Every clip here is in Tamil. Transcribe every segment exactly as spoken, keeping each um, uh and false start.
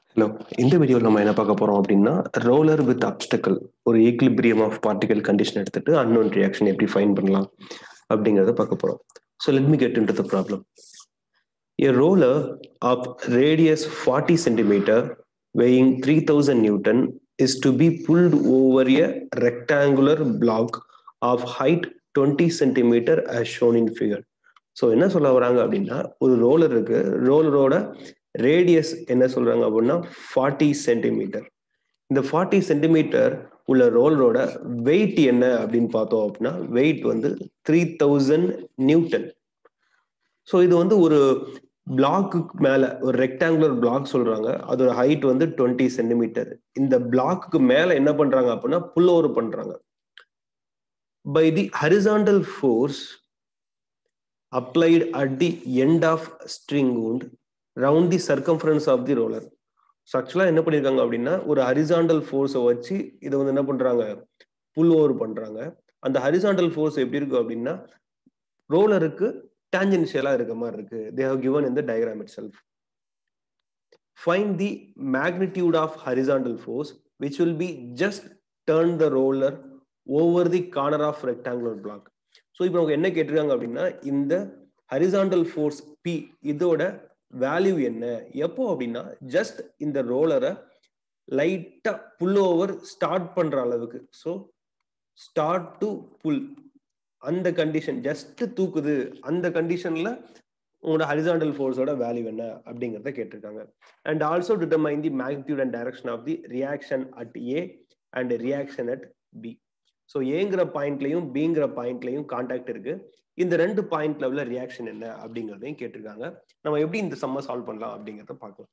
ஹலோ. இந்த வீடியோவில் நம்ம என்ன பார்க்க போறோம் அப்படின்னா ரோலர் வித் அப்டக்கிள் ஒரு ஈக்லிபிரியம் ஆஃப் பார்ட்டிகல் கண்டிஷன் எடுத்துட்டு அன்னோன் ரியாக்ஷன் எப்படி ஃபைண்ட் பண்ணலாம் அப்படிங்கிறத பார்க்க போறோம். So let me get into the problem. A roller of radius forty centimeter weighing three thousand Newton is to be pulled over a rectangular block of height twenty centimeter as shown in figure. So என்ன சொல்ல வராங்க அப்படின்னா, ஒரு ரோலர் இருக்கு, ரோலரோட ரேடியஸ் என்ன சொல்றாங்க அப்படின்னா ஃபார்ட்டி சென்டிமீட்டர். இந்த ஃபார்ட்டி சென்டிமீட்டர் உள்ள ரோலரோட வெயிட் என்ன அப்படின்னு பார்த்தோம் அப்படின்னா, வெயிட் வந்து த்ரீ தௌசண்ட் நியூட்டன். ஸோ இது வந்து ஒரு பிளாக்கு மேல ஒரு ரெக்டாங்குலர் பிளாக் சொல்றாங்க, அதோட ஹைட் வந்து டுவெண்ட்டி சென்டிமீட்டர். இந்த பிளாக்கு மேல என்ன பண்றாங்க அப்படின்னா புல் ஓவர் பண்றாங்க. By the horizontal force applied at the end of string wound round the circumference of the roller. So ஆக்சுவலாக என்ன பண்ணியிருக்காங்க அப்படின்னா, ஒரு ஹரிசாண்டல் ஃபோர்ஸை வச்சு இதை வந்து என்ன பண்றாங்க, புல் ஓவர் பண்றாங்க. அந்த ஹரிசாண்டல் ஃபோர்ஸ் எப்படி இருக்கு அப்படின்னா ரோலருக்கு டான்ஜென்ஷியலா இருக்க மாதிரி இருக்கு. they have given in the diagram itself. Find the magnitude of horizontal force which will be just turn the roller over the corner of rectangular block. So இப்போ அவங்க என்ன கேட்டிருக்காங்க அப்படின்னா, இந்த ஹரிசாண்டல் ஃபோர்ஸ் பி இதோட வேல்யூ என்ன எப்போ அப்படின்னா, ஜஸ்ட் இந்த ரோலரை லைட்டா புல் ஓவர் ஸ்டார்ட் பண்ற அளவுக்கு, ஸோ ஸ்டார்ட் டு புல் அந்த கண்டிஷன், ஜஸ்ட் தூக்குது அந்த கண்டிஷன்ல உங்களோட ஹரிசாண்டல் ஃபோர்ஸோட வேல்யூ என்ன அப்படிங்கிறத கேட்டிருக்காங்க. And also determine the magnitude and direction of the reaction at A and reaction at B. So ஏங்கிற பாயிண்ட்லையும் பிங்கிற பாயிண்ட்லையும் கான்டாக்ட் இருக்கு. இந்த ரெண்டு பாயிண்ட்ல உள்ள ரியாக்ஷன் என்ன அப்படிங்கிறதையும் கேட்டிருக்காங்க. நம்ம எப்படி இந்த சம்ம சால்வ் பண்ணலாம் அப்படிங்கிறத பார்க்கலாம்.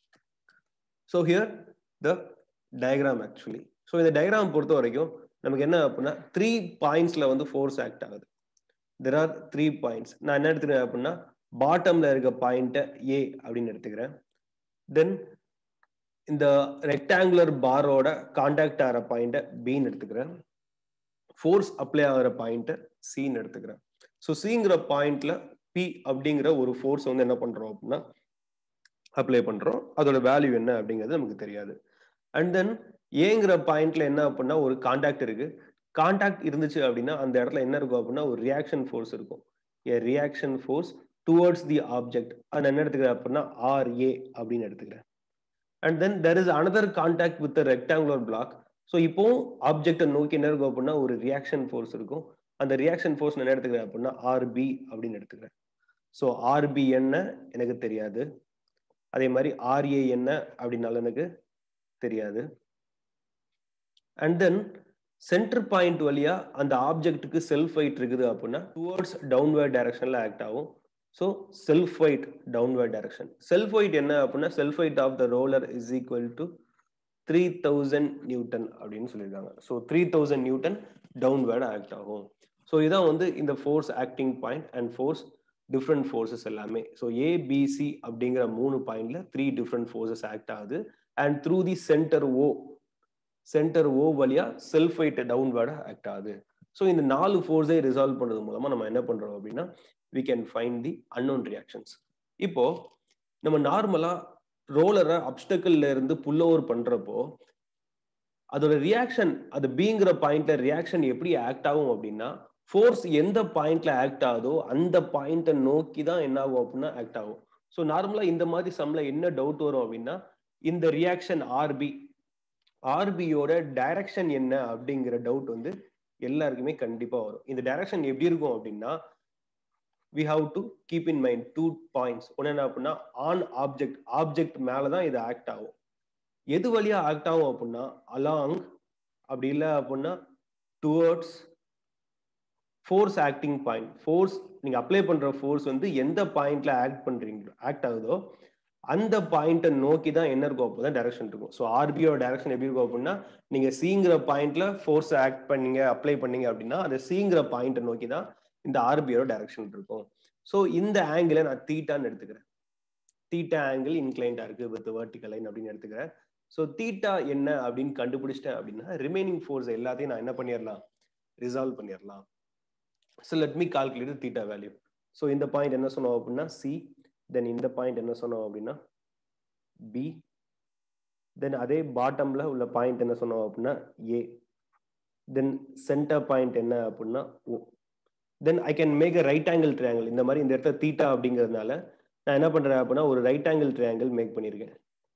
So here the diagram actually. So இந்த டயக்ராம் பொறுத்த வரைக்கும் நமக்கு என்ன அப்படின்னா, த்ரீ பாயிண்ட்ஸ்ல வந்து ஃபோர்ஸ் ஆக்ட் ஆகுது. There are three points. நான் என்ன எடுத்துக்கிறேன் அப்படின்னா, பாட்டம்ல இருக்க பாயிண்ட்டை ஏ அப்படின்னு எடுத்துக்கிறேன். தென் இந்த ரெக்டாங்குலர் பாரோட கான்டாக்ட் ஆகிற பாயிண்ட்டை பின்னு எடுத்துக்கிறேன். ஃபோர்ஸ் அப்ளை ஆகிற பாயிண்ட்டை சின்னு எடுத்துக்கிறேன். ஸோ சிங்கிற பாயிண்ட்ல பி அப்படிங்கிற ஒரு ஃபோர்ஸ் வந்து என்ன பண்றோம் அப்படின்னா அப்ளை பண்றோம். அதோட வேல்யூ என்ன அப்படிங்கிறது நமக்கு தெரியாது. அண்ட் தென் ஏங்கிற பாயிண்ட்ல என்ன அப்படின்னா ஒரு கான்டாக்ட் இருக்கு. கான்டாக்ட் இருந்துச்சு அப்படின்னா அந்த இடத்துல என்ன இருக்கும் அப்படின்னா ஒரு ரியாக்ஷன் ஃபோர்ஸ் இருக்கும். A reaction force towards the object. அது என்ன எடுத்துக்கிறேன் அப்படின்னா ஆர் ஏ அப்படின்னு எடுத்துக்கிறேன். And then there is another contact with rectangular block. So இப்போ ஆப்ஜெக்டை நோக்கி என்ன இருக்கும் அப்படின்னா ஒரு ரியாக்ஷன் ஃபோர்ஸ் இருக்கும். அந்த ரியாக்ஷன் ஃபோர்ஸ் என்ன எடுத்துக்கிறேன் அப்படின்னா ஆர்பி அப்படின்னு எடுத்துக்கிறேன். ஸோ ஆர்பி என்ன எனக்கு தெரியாது, அதே மாதிரி ஆர்ஏ என்ன அப்படின்னாலும் எனக்கு தெரியாது. அண்ட் தென் சென்டர் பாயிண்ட் வழியா அந்த ஆப்ஜெக்டுக்கு செல்ஃப் வெயிட் இருக்குது அப்படின்னா டுவர்ட்ஸ் டவுன்வர்ட் டைரக்ஷன்ல ஆக்ட் ஆகும். So self weight downward direction. Self weight என்ன அப்படின்னா self weight of the roller is equal to three thousand newton அப்படின்னு சொல்லியிருக்காங்க. So three thousand newton downward act ஆகும். ஸோ இதான் வந்து இந்த force acting point and force different forces எல்லாமே. ஸோ ஏபிசி அப்படிங்கிற மூணு பாயிண்ட்ல த்ரீ டிஃப்ரெண்ட் ஃபோர்ஸஸ் ஆக்ட் ஆகுது. And through the centre O centre O வழியா செல்ஃப் வெயிட் டவுன்வர்டா ஆக்ட் ஆகுது. ஸோ இந்த நாலு ஃபோர்ஸை ரிசால்வ் பண்றது மூலமா நம்ம என்ன பண்றோம் அப்படின்னா we can find the unknown reactions. இப்போ நம்ம நார்மலா ரோலரை அப்டக்கிள்ல இருந்து புல் ஓவர் பண்றப்போ அதோட ரியாக்ஷன், அது பிங்கிற பாயிண்ட்ல ரியாக்ஷன் எப்படி ஆக்ட் ஆகும் அப்படின்னா, ஃபோர்ஸ் எந்த பாயிண்ட்ல ஆக்ட் ஆகுதோ அந்த பாயிண்ட்டை நோக்கி தான் என்ன ஆகும் அப்படின்னா ஆக்ட் ஆகும். ஸோ நார்மலா இந்த மாதிரி சம்ல என்ன டவுட் வரும் அப்படின்னா, இந்த ரியாக்ஷன் ஆர்பி ஆர்பியோட டைரக்ஷன் என்ன அப்படிங்கிற டவுட் வந்து எல்லாருக்குமே கண்டிப்பா வரும். இந்த டைரக்ஷன் எப்படி இருக்கும் அப்படின்னா, we have to keep in mind two points. ஒன்னு என்ன அப்படின்னா ஆன் ஆப்ஜெக்ட், ஆப்ஜெக்ட் மேல தான் இது ஆக்ட் ஆகும். எது வழியா ஆக்ட் ஆகும் அப்படின்னா அலாங், அப்படி இல்லை அப்படின்னா towards force acting point. Force நீங்க அப்ளை பண்ற ஃபோர்ஸ் வந்து எந்த பாயிண்ட்ல ஆக்ட் பண்றீங்களோ ஆக்ட் ஆகுதோ அந்த பாயிண்ட்டை நோக்கி தான் என்ன இருக்கும் அப்போதான் டைரக்ஷன் இருக்கும். ஸோ ஆர்பியோட டைரக்ஷன் எப்படி இருக்கும் அப்படின்னா, நீங்க சிங்கிற பாயிண்ட்ல ஃபோர்ஸ் ஆக்ட் பண்ணீங்க அப்ளை பண்ணீங்க அப்படின்னா அந்த சிங்கிற பாயிண்ட்டை நோக்கி தான் இந்த ஆர்பியோட டைரக்ஷன் இருக்கும். ஸோ இந்த ஆங்கிளை நான் தீட்டான்னு எடுத்துக்கிறேன். தீட்டா ஆங்கிள் இன்க்ளைண்டா இருக்கு வித் வெர்டிகல் லைன் அப்படின்னு எடுத்துக்கிறேன். ஸோ தீட்டா என்ன அப்படின்னு கண்டுபிடிச்சிட்டேன் அப்படின்னா ரிமைனிங் ஃபோர்ஸ் எல்லாத்தையும் நான் என்ன பண்ணிடலாம், ரிசால்வ் பண்ணிடலாம். So let me calculate theta value. So இந்த பாயிண்ட் என்ன சொன்னோம் அப்படின்னா சி, தென் இந்த பாயிண்ட் என்ன சொன்னோம் அப்படின்னா பி, தென் அதே பாட்டம்ல உள்ள பாயிண்ட் என்ன சொன்னோம் அப்படின்னா ஏ. தென் சென்டர் பாயிண்ட் என்ன அப்படின்னா O. Then I can make a right angle triangle. இந்த மாதிரி இந்த இடத்துல தீட்டா அப்படிங்கிறதுனால நான் என்ன பண்றேன் அப்படின்னா ஒரு ரைட் ஆங்கிள் ட்ரையாங்கிள் மேக் பண்ணியிருக்கேன்.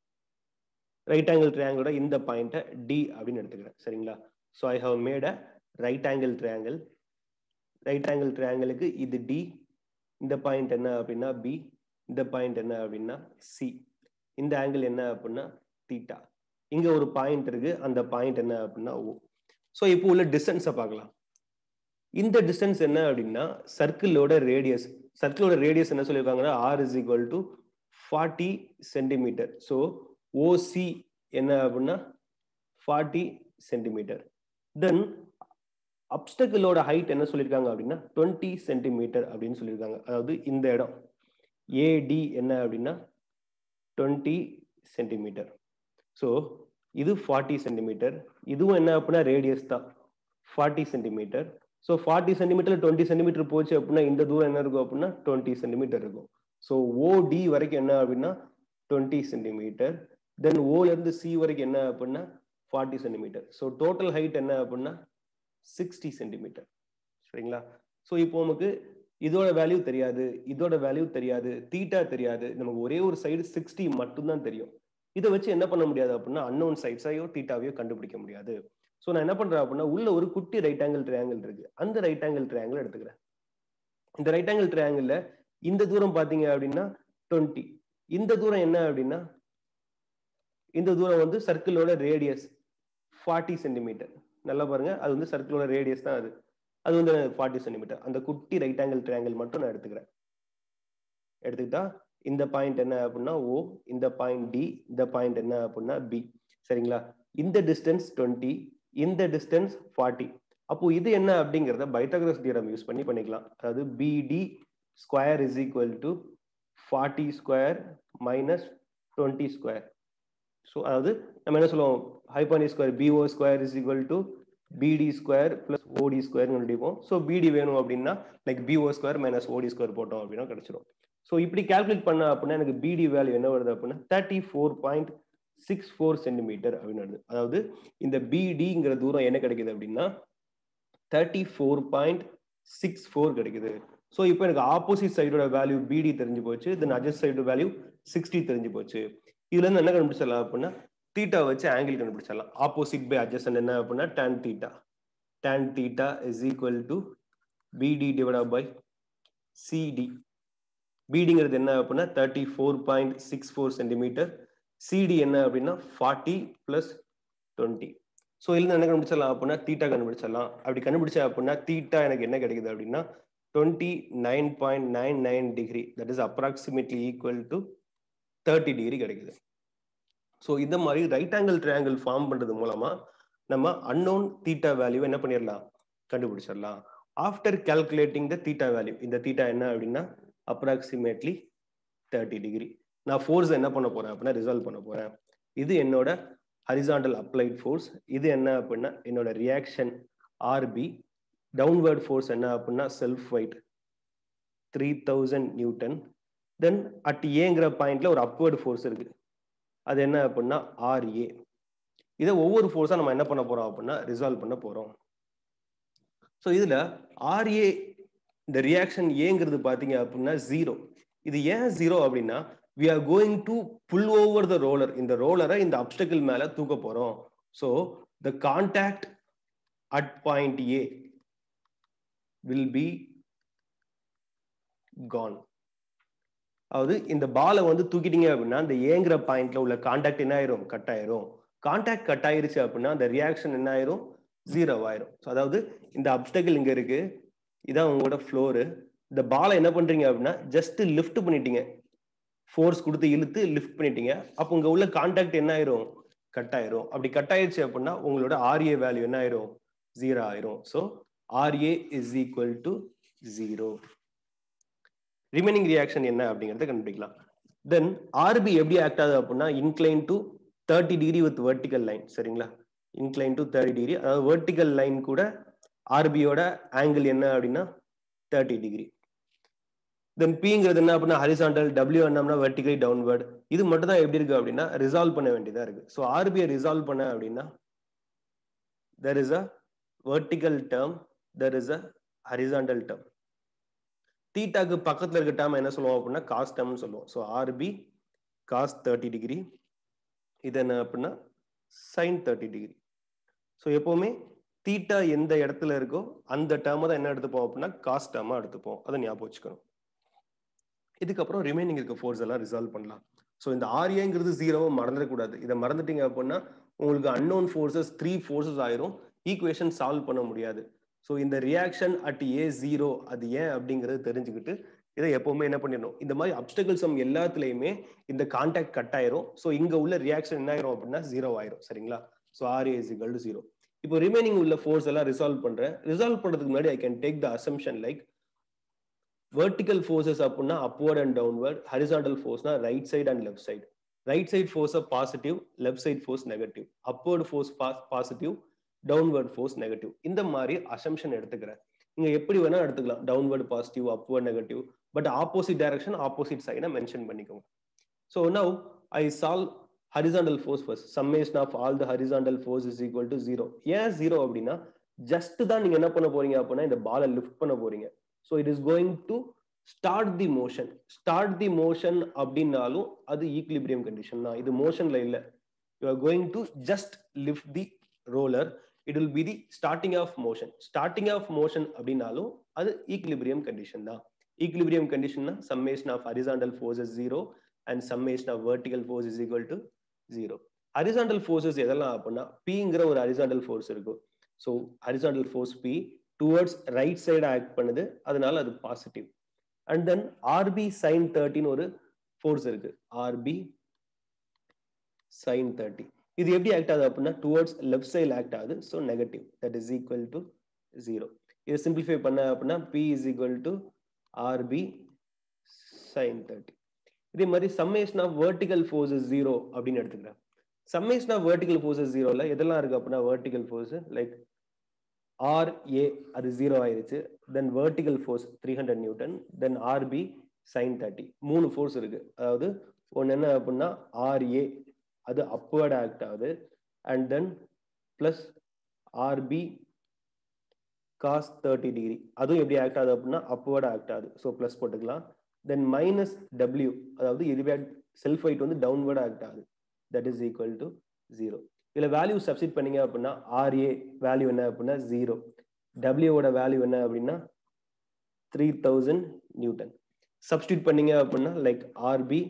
ரைட் ஆங்கிள் ட்ரையாங்கிளோட இந்த பாயிண்ட்டை டி அப்படின்னு எடுத்துக்கிறேன். சரிங்களா? So I have made a right angle triangle. Right angle ட்ரையாங்கிளுக்கு இது டி, இந்த பாயிண்ட் என்ன அப்படின்னா பி, இந்த பாயிண்ட் என்ன அப்படின்னா சி, இந்த ஆங்கிள் என்ன அப்படின்னா தீட்டா. இங்க ஒரு பாயிண்ட் இருக்கு, அந்த பாயிண்ட் என்ன அப்படின்னா ஓ. ஸோ இப்போ உள்ள டிஸ்டன்ஸை பார்க்கலாம். இந்த டிஸ்டன்ஸ் என்ன அப்படின்னா சர்க்கிளோட ரேடியஸ். சர்க்கிளோட ரேடியஸ் என்ன சொல்லியிருக்காங்கன்னா R is equal to forty centimetre. So OC என்ன அப்படின்னா ஃபார்ட்டி சென்டிமீட்டர். தென் அப்டக்கிளோட ஹைட் என்ன சொல்லியிருக்காங்க அப்படின்னா டுவெண்ட்டி சென்டிமீட்டர் அப்படின்னு சொல்லியிருக்காங்க. அதாவது இந்த இடம் ஏடி என்ன அப்படின்னா டுவெண்ட்டி சென்டிமீட்டர். ஸோ இது ஃபார்ட்டி சென்டிமீட்டர், இதுவும் என்ன அப்படின்னா ரேடியஸ் தான் forty centimetre. So forty centimetre twenty centimetre போச்சு அப்படின்னா இந்த தூரம் என்ன இருக்கும் அப்படின்னா டுவெண்ட்டி சென்டிமீட்டர் இருக்கும். ஸோ ஓடி வரைக்கும் என்ன அப்படின்னா டுவெண்ட்டி சென்டிமீட்டர். தென் ஓல இருந்து சி வரைக்கும் என்ன அப்படின்னா forty centimetre. So total height என்ன அப்படின்னா சிக்ஸ்டி சென்டிமீட்டர். சரிங்களா? ஸோ இப்போ நமக்கு இதோட வேல்யூ தெரியாது, இதோட வேல்யூ தெரியாது, தீட்டா தெரியாது, நமக்கு ஒரே ஒரு சைடு சிக்ஸ்டி மட்டும்தான் தெரியும். இதை வச்சு என்ன பண்ண முடியாது அப்படின்னா அன்னோன் சைட்ஸையோ தீட்டாவையோ கண்டுபிடிக்க முடியாது. ஸோ நான் என்ன பண்றேன் அப்படின்னா உள்ள ஒரு குட்டி ரைட் ஆங்கிள் ட்ரையாங்கிள் இருக்கு, அந்த ரைட் ஆங்கிள் ட்ரையாங்கிள் எடுத்துக்கிறேன். இந்த ரைட் ஆங்கிள் ட்ரையாங்கிள்ல இந்த தூரம் பாத்தீங்க அப்படின்னா டுவெண்ட்டி, இந்த தூரம் என்ன அப்படின்னா இந்த தூரம் வந்து சர்க்கிளோட ரேடியஸ் ஃபார்ட்டி சென்டிமீட்டர். நல்லா பாருங்க, அது வந்து சர்க்கிளோட ரேடியஸ் தான், அது அது வந்து ஃபார்ட்டி சென்டிமீட்டர். அந்த குட்டி ரைட் ஆங்கிள் ட்ரையாங்கிள் மட்டும் நான் எடுத்துக்கிறேன். எடுத்துக்கிட்டா இந்த பாயிண்ட் என்ன அப்படின்னா ஓ, இந்த பாயிண்ட் டி, இந்த பாயிண்ட் என்ன அப்படின்னா பி. சரிங்களா? இந்த டிஸ்டன்ஸ் டுவெண்ட்டி, இந்த டிஸ்டன்ஸ் ஃபார்ட்டி. அப்போ இது என்ன அப்படிங்கிறத பைத்தாகரஸ் தியரம் யூஸ் பண்ணி பண்ணிக்கலாம். அதாவது BD square is equal to forty square minus twenty square. So அதாவது நம்ம என்ன சொல்லுவோம், hypotenuse square BO square is equal to BD square plus OD square கண்டுபிடிப்போம். ஸோ பிடி வேணும் அப்படின்னா like BO square minus OD square போட்டோம் அப்படின்னா கிடைச்சிடும். ஸோ இப்படி கால்குலேட் பண்ண அப்படின்னா எனக்கு பிடி வேல்யூ என்ன வருது அப்படின்னா thirty four point six four centimetre அப்படின்னு வருது. அதாவது இந்த பிடிங்கிற தூரம் என்ன கிடைக்குது அப்படின்னா thirty four point six four கிடைக்குது. ஸோ இப்போ எனக்கு ஆப்போசிட் சைடோட வேல்யூ பிடி தெரிஞ்சு போச்சு, then adjacent side value sixty தெரிஞ்சு போச்சு. இதுல இருந்து என்ன கண்டுபிடிச்சிடலாம் அப்படின்னா தீட்டா வச்சு ஆங்கிள் கண்டுபிடிச்சிடலாம். ஆப்போசிட் பை அட்ஜஸ்ட் என்ன அப்படின்னா tan theta. tan theta is equal to BD divide by CD. பிடிங்கிறது என்ன அப்படின்னா thirty four point six four centimetre, CD என்ன அப்படின்னா ஃபார்ட்டி பிளஸ் டுவெண்ட்டி. ஸோ இதுல என்ன கண்டுபிடிச்சிடலாம் அப்படின்னா தீட்டா கண்டுபிடிச்சிடலாம். அப்படி கண்டுபிடிச்சா அப்படின்னா தீட்டா எனக்கு என்ன கிடைக்குது அப்படின்னா twenty nine point nine nine degree, that is approximately equal to thirty degree கிடைக்குது. ஸோ இந்த மாதிரி ரைட் ஆங்கிள் ட்ரையாங்கிள் ஃபார்ம் பண்றது மூலமா நம்ம அன்னோன் தீட்டா வேல்யூ என்ன பண்ணிடலாம், கண்டுபிடிச்சிடலாம். After calculating the theta value, இந்த தீட்டா என்ன அப்படின்னா அப்ராக்சிமேட்லி தேர்ட்டி டிகிரி. நான் ஃபோர்ஸ் என்ன பண்ண போறேன் அப்படின்னா ரிசால்வ் பண்ண போறேன். இது என்னோட ஹரிசாண்டல் அப்ளைட் ஃபோர்ஸ், இது என்ன அப்படின்னா என்னோட ரியாக்ஷன் ஆர்பி. டவுன்வர்ட் ஃபோர்ஸ் என்ன அப்படின்னா self weight three thousand newton. Then at ஏங்கிற பாயிண்ட்ல ஒரு அப்வர்ட் ஃபோர்ஸ் இருக்கு, அது என்ன அப்படின்னா ஆர்ஏ. இதை ஒவ்வொரு ஃபோர்ஸா நம்ம என்ன பண்ண போறோம் அப்படின்னா ரிசால்வ் பண்ண போறோம். ஸோ இதுல ஆர்ஏ இந்த ரியாக்ஷன் ஏங்கிறது பாத்தீங்க அப்படின்னா ஜீரோ. இது ஏன் ஜீரோ அப்படின்னா we are going to pull over the roller. இந்த ரோலரை இந்த அப்டக்கிள் மேல தூக்க போறோம். So the contact at point A will be gone. அதாவது இந்த பாலை வந்து தூக்கிட்டீங்க அப்படின்னா இந்த ஏங்கிற பாயிண்ட்ல உள்ள கான்டாக்ட் என்ன ஆயிரும், கட் ஆயிரும். கான்டாக்ட் கட் ஆயிருச்சு அப்படின்னா அந்த ரியாக்ஷன் என்ன ஆயிரும், ஜீரோ ஆயிரும். அதாவது இந்த அப்டக்கிள் இங்க இருக்கு, இதான் உங்களோட ஃப்ளோரு. இந்த பாலை என்ன பண்றீங்க அப்படின்னா ஜஸ்ட் லிஃப்ட் பண்ணிட்டீங்க, ஃபோர்ஸ் கொடுத்து இழுத்து லிஃப்ட் பண்ணிட்டீங்க. அப்போ உங்க உள்ள கான்டாக்ட் என்ன ஆயிரும், கட் ஆயிரும். அப்படி கட் ஆயிடுச்சு அப்படின்னா உங்களோட ஆர்ஏ வேல்யூ என்ன ஆயிரும், ஜீரோ ஆயிரும். So RA is equal to zero. Remaining reaction என்ன அப்படிங்கறத கண்டுபிடிக்கலாம். தென் ஆர்பி எப்படி ஆக்ட் ஆகுது அப்படின்னா incline to thirty degree with vertical line. சரிங்களா? இன்க்ளைன் டு தேர்ட்டி டிகிரி, அதாவது வெர்டிகல் லைன் கூட ஆர்பியோட ஆங்கிள் என்ன அப்படின்னா தேர்ட்டி டிகிரி. தென் பிங்கிறது என்ன அப்படின்னா ஹரிசாண்டல், டபிள்யூ என்னம்னா வெர்டிகலி டவுன்வர்ட். இது மட்டும் தான் எப்படி இருக்கு அப்படின்னா ரிசால்வ் பண்ண வேண்டியதா இருக்கு. ஸோ ஆர்பிஐ ரிசால்வ் பண்ண அப்படின்னா there is a vertical term, there is a horizontal term. தீட்டாக்கு பக்கத்துல இருக்க டேர்ம் என்ன சொல்லுவோம் அப்படின்னா காஸ் டேர்ம்னு சொல்லுவோம். So RB cos thirty degree, இது என்ன அப்படின்னா சைன் தேர்ட்டி டிகிரி. ஸோ எப்பவுமே தீட்டா எந்த இடத்துல இருக்கோ அந்த டேர்மை தான் என்ன எடுத்துப்போம் அப்படின்னா காஸ் டேர்மா எடுத்துப்போம். அதை ஞாபகம் வச்சுக்கணும். இதுக்கப்புறம் ரிமைனிங் இருக்க ஃபோர்ஸ் எல்லாம் ரிசால்வ் பண்ணலாம். ஸோ இந்த ஆர்ஏங்கிறது ஜீரோவை மறந்துடக்கூடாது. இதை மறந்துட்டீங்க அப்படின்னா உங்களுக்கு அன்னோன் ஃபோர்ஸஸ் த்ரீ ஃபோர்ஸஸ் ஆயிரும், ஈக்குவேஷன் சால்வ் பண்ண முடியாது. ஸோ இந்த ரியாக்ஷன் அட் ஏ ஜீரோ அது ஏன் அப்படிங்கிறது தெரிஞ்சுக்கிட்டு இதை எப்பவுமே என்ன பண்ணிடணும், இந்த மாதிரி அப்டக்கிள் சம் எல்லாத்துலயுமே இந்த கான்டாக்ட் கட் ஆயிரும். ஸோ இங்க உள்ள ரியாக்ஷன் என்ன ஆயிரும் அப்படின்னா ஜீரோ ஆயிரும். சரிங்களா? So RA is equal to zero. இப்போ ரிமைனிங் உள்ள ஃபோர்ஸ் எல்லாம் ரிசால்வ் பண்றேன். ரிசால்வ் பண்றதுக்கு முன்னாடி I can take the assumption like vertical forces அப்படின்னா upward and downward, horizontal force na right side and left side. Right side force a positive, left side force negative. Upward force positive, downward force negative. இந்த மாதிரி assumption எடுத்துக்கிறேன். நீங்க எப்படி வேணா எடுத்துக்கலாம், downward positive, upward negative, but opposite direction opposite sign mention பண்ணிக்கோங்க. So now I solve horizontal force first. Summation of all the horizontal force is equal to zero. ஏன் zero அப்படின்னா just தான் நீங்க என்ன பண்ண போறீங்க அப்படின்னா இந்த பாலை லிஃப்ட் பண்ண போறீங்க. So it is going to start the motion. Start the motion அப்படின்னாலும் அது ஈக்லிபிரியம் கண்டிஷன் தான். இது மோஷன்ல இல்ல. You are going to just lift the roller. It will be the starting of motion. Starting of motion அப்படின்னாலும் அது ஈக்லிபிரியம் கண்டிஷன் தான். ஈக்லிபிரியம் கண்டிஷன்னா summation of horizontal force is zero and summation of vertical force is equal to zero. Horizontal forces எதெல்லாம் அப்படின்னா Pங்கிற ஒரு horizontal force இருக்கும். So horizontal force P towards right side act பண்ணுது, அதனால அது positive. And then RB sine தேர்ட்டின்னு ஒரு ஃபோர்ஸ் இருக்கு. ஆர்பி சைன் தேர்ட்டி இது எப்படி ஆக்ட் ஆகுது அப்படின்னா டுவர்ட்ஸ் லெஃப்ட் சைடு ஆக்ட் ஆகுது. So negative, that is equal to zero. இதை சிம்பிளிஃபை பண்ண அப்படின்னா P is equal to RB sine thirty. இதே மாதிரி summation of vertical forces zero அப்படின்னு எடுத்துக்கிறேன். சம்மேஷன் ஆஃப் வெர்டிகல் ஃபோர்ஸஸ் ஜீரோல எதெல்லாம் இருக்கு அப்படின்னா vertical force like R A அது ஜீரோ ஆயிருச்சு, then vertical force three hundred newton, then RB sine thirty. மூணு ஃபோர்ஸ் இருக்கு. அதாவது ஒன்று என்ன அப்படின்னா ஆர்ஏ அது அப்வர்ட் ஆக்ட் ஆகுது, and then plus RB cos thirty degree அதுவும் எப்படி ஆக்ட் ஆகுது அப்படின்னா அப்வர்ட் ஆக்ட் ஆகுது. ஸோ பிளஸ் போட்டுக்கலாம். தென் மைனஸ் டபிள்யூ அதாவது இதுவே செல்ஃப் வெயிட் வந்து டவுன்வர்ட் ஆக்ட் ஆகுது, that is equal to zero. இதுல வேல்யூ சப்ஸ்டிட் பண்ணீங்க அப்படின்னா ஆர்ஏ வேல்யூ என்ன அப்படின்னா ஜீரோ, டபிள்யூவோட வேல்யூ என்ன அப்படின்னா த்ரீ தௌசண்ட் நியூட்டன். சப்ஸ்டிட் பண்ணீங்க அப்படின்னா like RB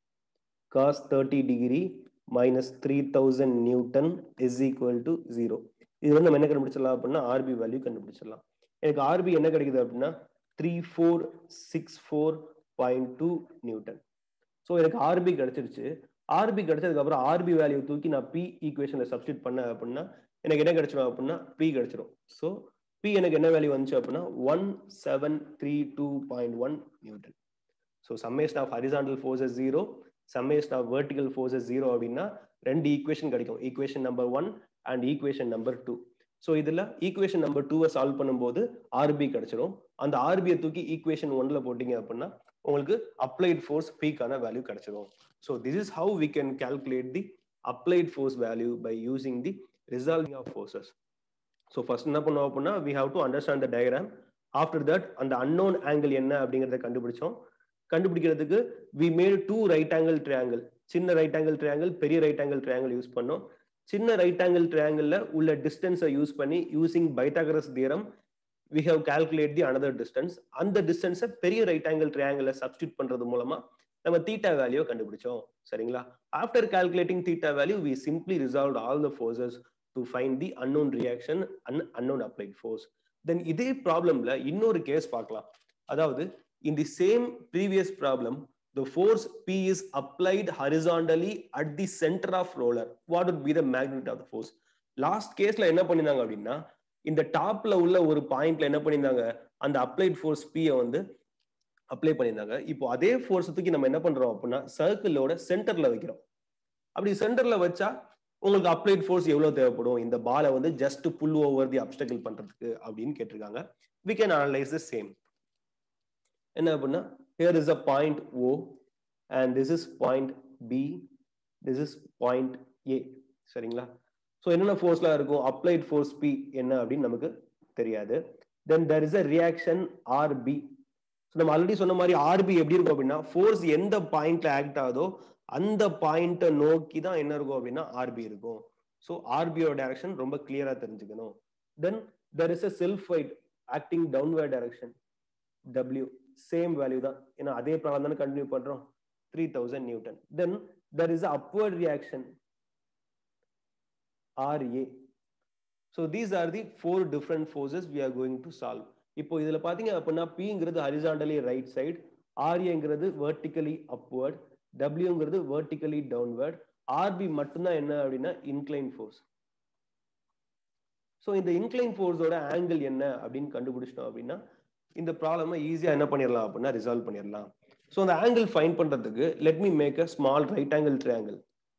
cos thirty degree minus three thousand newton is equal to zero. இது வந்து நம்ம என்ன கண்டுபிடிச்சிடலாம் அப்படின்னா ஆர்பி வேல்யூ கண்டுபிடிச்சிடலாம். எனக்கு ஆர்பி என்ன கிடைக்குது அப்படின்னா three four six four point two newton. So எனக்கு ஆர்பி கிடைச்சிருச்சு. ஆர்பி கிடைச்சதுக்கு அப்புறம் ஆர்பி வேல்யூ தூக்கி நான் பி ஈக்குவேஷன்ல சப்ஸ்டிட் பண்ண அப்படின்னா எனக்கு என்ன கிடைச்சிடும் அப்படின்னா பி கிடைச்சிடும். ஸோ பி எனக்கு என்ன வேல்யூ வந்துச்சு அப்படின்னா one seven three two point one newton. So summation of horizontal forces zero, summation of vertical forces zero அப்படின்னா ரெண்டு ஈக்குவேஷன் கிடைக்கும், equation number one and equation number two. So இதுல ஈக்குவேஷன் நம்பர் டூவை சால்வ் பண்ணும்போது ஆர்பி கிடைச்சிடும். அந்த ஆர்பியை தூக்கி ஈக்குவேஷன் ஒன்ல போட்டீங்க அப்படின்னா உங்களுக்கு அப்ளைட் ஃபோர்ஸ் பீக்கான வேல்யூ கிடைச்சிடும். So this is how we can calculate the applied force value by using the resolving of forces. So first என்ன பண்ணுவோம் அப்படின்னா we have to understand the diagram. After that அந்த unknown angle என்ன அப்படிங்கறத கண்டுபிடிச்சோம். கண்டுபிடிக்கிறதுக்கு we made two right angle triangle. சின்ன right angle triangle, பெரிய right angle triangle யூஸ் பண்ணோம். சின்ன right angle triangle உள்ள distance யூஸ் பண்ணி using Pythagoras theorem we have calculated the another distance. அந்த distance பெரிய right angle triangle substitute பண்றது மூலமா நம்ம தீட்டா வேல்யூ கண்டுபிடிச்சோம். சரிங்களா? After calculating theta value we simply resolved all the forces to find the unknown reaction and unknown applied force. Then இதே ப்ராப்ளம்ல இன்னொரு கேஸ் பார்க்கலாம். அதாவது in the same previous problem the force P is applied horizontally at the center of roller. What would be the magnitude of the force? Last கேஸ்ல என்ன பண்ணிருந்தாங்க அப்படின்னா இந்த டாப்ல உள்ள ஒரு பாயிண்ட்ல என்ன பண்ணிருந்தாங்க அந்த அப்ளைட் ஃபோர்ஸ் P வந்து அப்ளை பண்ணியிருந்தாங்க. இப்போ அதே ஃபோர்ஸ் தூக்கி நம்ம என்ன பண்றோம் அப்படின்னா சர்க்கிளோட சென்டர்ல வைக்கிறோம். அப்படி சென்டர்ல வச்சா உங்களுக்கு அப்ளைட் ஃபோர்ஸ் எவ்வளவு தேவைப்படும் இந்த பாலை வந்து ஜஸ்ட் புல் ஓவர் தி அப்டக்கிள் பண்றதுக்கு அப்படின்னு கேட்டிருக்காங்க. we can analyze the same. என்ன அப்படின்னா here is a point O and this is point B, this is point A. சரிங்களா? ஸோ என்னென்ன ஃபோர்ஸ்லாம் இருக்கும்? அப்ளைட் ஃபோர்ஸ் P என்ன அப்படின்னு நமக்கு தெரியாது. Then there is a reaction R B. So நம்ம ஆல்ரெடி சொன்ன மாதிரி R B எப்படி இருக்கும் அப்படின்னா ஃபோர்ஸ் எந்த பாயிண்ட்ல ஆக்ட் ஆகுதோ அந்த பாயிண்ட்டை நோக்கி தான் என்ன இருக்கும் அப்படின்னா R B இருக்கும். ஸோ R B யோட டைரக்ஷன் ரொம்ப கிளியரா தெரிஞ்சுக்கணும். Then there is a self weight acting downward direction W, same value தான், ஏன்னா அதே ப்ராப்ளம் தானே கண்டினியூ பண்றோம், three thousand newton. Then there is a upward reaction R A. So these are the four different forces we are going to solve. இப்போ இதுல பாத்தீங்க அப்படின்னா Pங்கிறது horizontally right side, R Aங்கிறது vertically upward, Wங்கிறது vertically downward, R B மட்டும்தான் என்ன அப்படின்னா inclined force. ஸோ இந்த inclined force ஓட ஆங்கிள் என்ன அப்படின்னு கண்டுபிடிச்சிட்டோம் அப்படின்னா இந்த ப்ராப்ளமை ஈஸியா என்ன பண்ணிடலாம் அப்படின்னா ரிசால்வ் பண்ணிடலாம். ஸோ அந்த ஆங்கிள் ஃபைண்ட் பண்றதுக்கு let me make a small right angle triangle.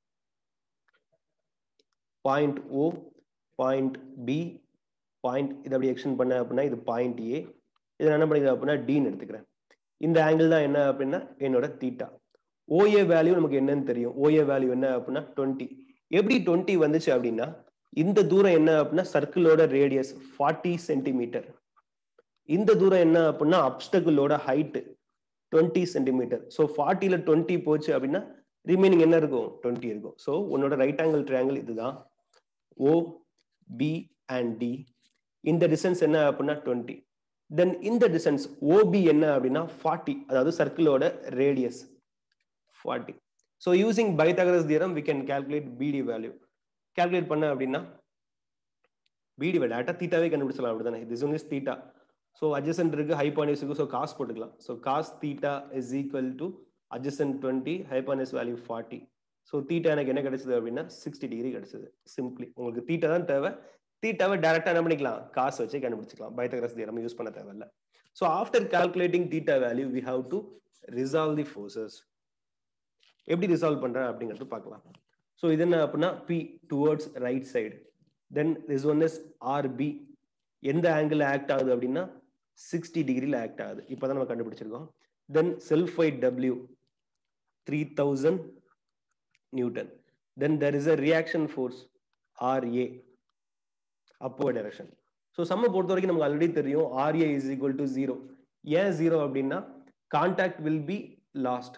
Point O, point B, point இதை அப்படி எக்ஸ்டெண்ட் பண்ண அப்படின்னா இது பாயிண்ட் A, இதை என்ன பண்ணிக்கிறேன் அப்படின்னா Dன்னு எடுத்துக்கிறேன். இந்த ஆங்கிள் தான் என்ன அப்படின்னா என்னோட தீட்டா. ஓஏ வேல்யூ நமக்கு என்னன்னு தெரியும். ஓஏ வேல்யூ என்ன அப்படின்னா டுவெண்ட்டி. எப்படி டுவெண்ட்டி வந்துச்சு அப்படின்னா இந்த தூரம் என்ன அப்படின்னா சர்க்கிளோட ரேடியஸ் ஃபார்ட்டி சென்டிமீட்டர். இந்த தூரம் என்ன அப்படின்னா அப்டக்கிளோட ஹைட் டுவெண்ட்டி சென்டிமீட்டர். ஸோ ஃபார்ட்டில டுவெண்ட்டி போச்சு அப்படின்னா ரிமைனிங் என்ன இருக்கும்? டுவெண்ட்டி இருக்கும். ஸோ உன்னோட ரைட் ஆங்கிள் ட்ரையாங்கிள் இதுதான். O B and D. இந்த டிஸ்டன்ஸ் என்ன அப்படின்னா டுவெண்ட்டி. தென் இந்த டிஸ்டன்ஸ் ஓபி என்ன அப்படின்னா ஃபார்ட்டி, அதாவது சர்க்கிளோட radius forty. So using Pythagoras theorem we can calculate B D value. Calculate பண்ண அப்படின்னா B D டேட்டா தீட்டாவே கண்டுபிடிச்சலாம் அப்படிதானே. this one is theta. So adjacent இருக்கு, hypotenuse இருக்கு, ஸோ காஸ் போட்டுக்கலாம். So cos theta is equal to adjacent twenty, hypotenuse value forty. So theta எனக்கு என்ன கிடைச்சது அப்படின்னா சிக்ஸ்டி டிகிரி கிடைச்சது. சிம்பிளி உங்களுக்கு தீட்டா தான் தேவை, தீட்டாவை டைரக்டா என்ன பண்ணிக்கலாம், காசு வச்சு கண்டுபிடிச்சிக்கலாம், பைத்தாகரஸ் தியரம் யூஸ் பண்ண தேவையில்ல. So after calculating theta value we have to resolve the forces. எப்படி ரிசால்வ் பண்றேன் அப்படிங்கிறது பார்க்கலாம். ஸோ இது என்ன அப்படின்னா P towards right side. Then this one is R B. எந்த ஆங்கிள் ஆக்ட் ஆகுது அப்படின்னா சிக்ஸ்டி டிகிரியில் ஆக்ட் ஆகுது. இப்போதான் நம்ம கண்டுபிடிச்சிருக்கோம். Then self weight W three thousand newton. Then there is a reaction force R A, upward direction. So சம்ம பொறுத்த வரைக்கும் நமக்கு ஆல்ரெடி தெரியும் R A is equal to zero. ஏன் ஜீரோ அப்படின்னா கான்டாக்ட் will be lost.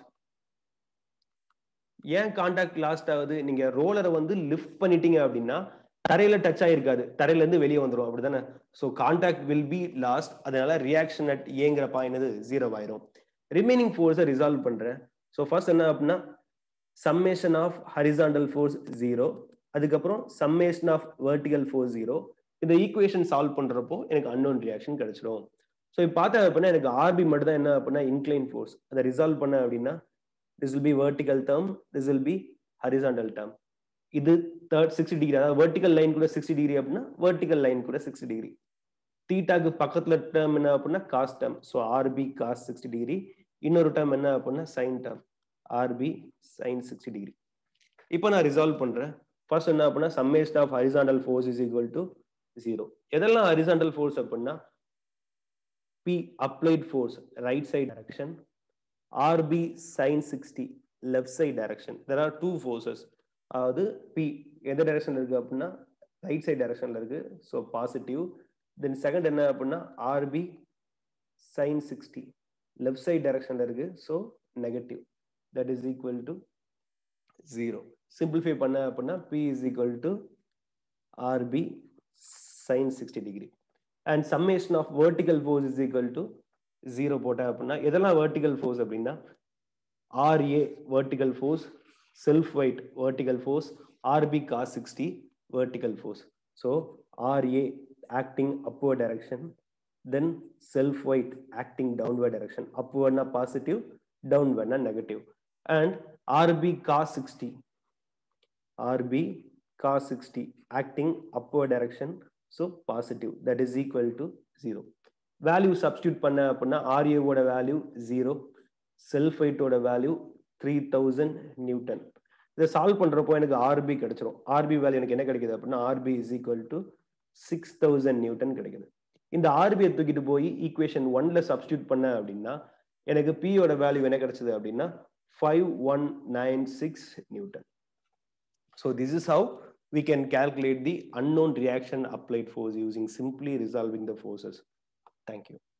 ஏன் கான்டாக்ட் லாஸ்ட் ஆகுது? நீங்க ரோலரை வந்து லிஃப்ட் பண்ணிட்டீங்க அப்படின்னா தரையில டச் ஆயிருக்காது, தரையில இருந்து வெளியே வந்துடும், அப்படிதானே. So contact will be lost, அதனால ரியாக்ஷன் அட் ஏங்கிற பாயிண்ட் ஜீரோ ஆயிரும். ரிமைனிங் ஃபோர்ஸை ரிசால்வ் பண்றேன். ஸோ ஃபர்ஸ்ட் என்ன அப்படின்னா summation of horizontal force zero, அதுக்கப்புறம் summation of vertical force zero. இந்த ஈக்குவேஷன் சால்வ் பண்றப்போ எனக்கு அன்னோன் ரியாக்ஷன் கிடைச்சிடும். ஸோ இப்போ பார்த்தா அப்படின்னா எனக்கு ஆர்பி மட்டும் தான் என்ன அப்படின்னா இன்க்ளைன் ஃபோர்ஸ். அதை ரிசால்வ் பண்ண அப்படின்னா this will be vertical term, this will be horizontal term. இது third sixty degree, அதாவது vertical line கூட sixty degree அப்படின்னா vertical line கூட sixty degree. தீட்டாக்கு பக்கத்துல term என்ன அப்படின்னா cos term. So R B cos sixty degree. இன்னொரு term என்ன அப்படின்னா sin term, R B sin sixty degree. இப்போ நான் ரிசால்வ் பண்றேன். ஃபர்ஸ்ட் என்ன அப்படின்னா summation of horizontal force is equal to zero. எதெல்லாம் horizontal force அப்படின்னா P applied force right side direction, R B sin sixty left side direction. There are two forces. அதாவது P எந்த டைரக்ஷன்ல இருக்கு அப்படின்னா ரைட் சைட் டைரக்ஷன்ல இருக்கு, ஸோ பாசிட்டிவ். தென் செகண்ட் என்ன அப்படின்னா R B sin sixty left side டைரக்ஷன்ல இருக்கு, so negative. That is equal to zero. Simplify பண்ண அப்படின்னா P is equal to R B sin sixty degree. And summation of vertical force is equal to zero போட்டேன் அப்படின்னா எதெல்லாம் வெர்டிகல் ஃபோர்ஸ் அப்படின்னா R A vertical force, self weight vertical force, R B cos sixty vertical force. So R A acting upward direction, then self weight acting downward direction. upwardனா positive, downwardனா negative. And R B cos sixty, R B cos sixty acting upward direction, so positive. That is equal to zero. Value substitute பண்ண அப்படின்னா R A ஓட வேல்யூ ஜீரோ, செல்ஃப் வெயிட்டோட வேல்யூ த்ரீ தௌசண்ட் நியூட்டன். இதை சால்வ் பண்றப்போ எனக்கு R B கிடைச்சிரும். R B வேல்யூ எனக்கு என்ன கிடைக்குது அப்படின்னா R B is equal to six thousand newton கிடைக்குது. இந்த R B தூக்கிட்டு போய் ஈக்குவேஷன் ஒன்ல சப்ஸ்டியூட் பண்ண அப்படின்னா எனக்கு P யோட வேல்யூ என்ன கிடைச்சது அப்படின்னா five one nine six Newton. So this is how we can calculate the unknown reaction applied force using simply resolving the forces. Thank you.